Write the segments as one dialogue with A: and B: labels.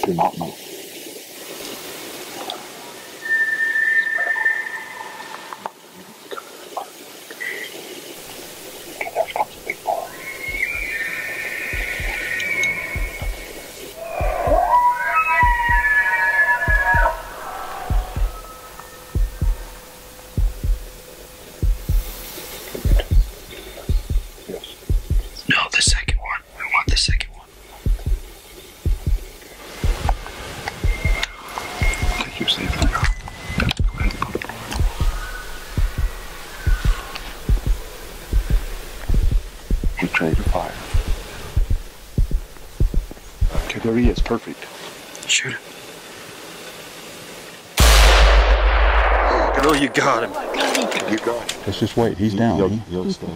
A: There he is, perfect.
B: Shoot him. Oh, you got him.
A: You got him.
C: Let's just wait. He's down.
A: He'll stay.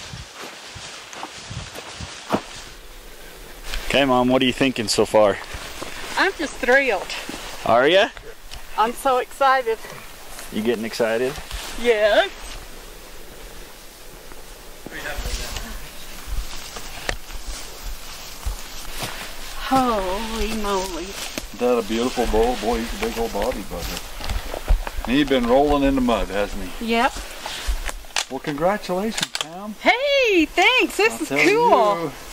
B: Okay, Mom, what are you thinking so far?
D: I'm just thrilled.
B: Are ya?
D: I'm so excited.
B: You getting excited?
D: Yes. Holy moly.
A: Isn't that a beautiful bull? Boy, he's a big old body bugger. And he's been rolling in the mud, hasn't he?
D: Yep.
A: Well, congratulations, Pam.
D: Hey, thanks. This is cool.